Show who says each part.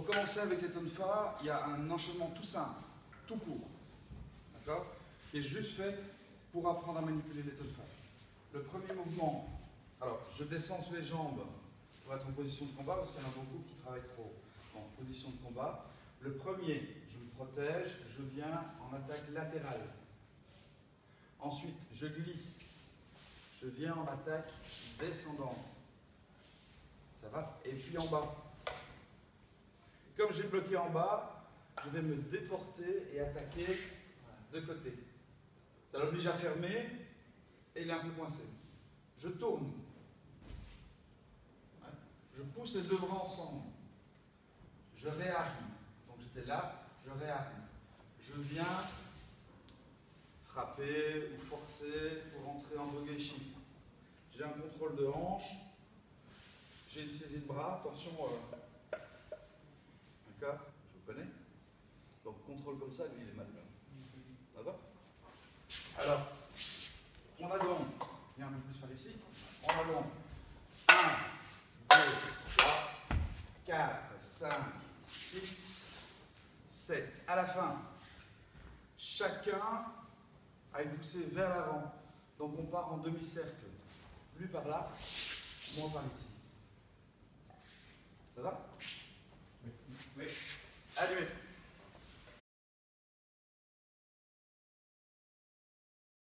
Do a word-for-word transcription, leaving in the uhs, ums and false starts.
Speaker 1: Pour commencer avec les tonfa, il y a un enchaînement tout simple, tout court, d'accord, qui est juste fait pour apprendre à manipuler les tonfa. Le premier mouvement, alors je descends sur les jambes pour être en position de combat, parce qu'il y en a beaucoup qui travaillent trop en position de combat. Le premier, je me protège, je viens en attaque latérale. Ensuite, je glisse, je viens en attaque descendante. Ça va? Et puis en bas. Comme j'ai bloqué en bas, je vais me déporter et attaquer de côté. Ça l'oblige à fermer et il est un peu coincé. Je tourne. Je pousse les deux bras ensemble. Je réarme. Donc j'étais là, je réarme. Je viens frapper ou forcer pour entrer en Bogeshi. J'ai un contrôle de hanche. J'ai une saisie de bras. Attention. Euh, D'accord? Je vous connais. Donc contrôle comme ça, lui il est mal là. Ça va? Alors, on a donc, viens un peu plus par ici. On a donc un, deux, trois, quatre, cinq, six, sept. À la fin, chacun a une poussée vers l'avant. Donc on part en demi-cercle. Lui par là, moi par ici. Ça va?
Speaker 2: Oui.
Speaker 1: Allumez.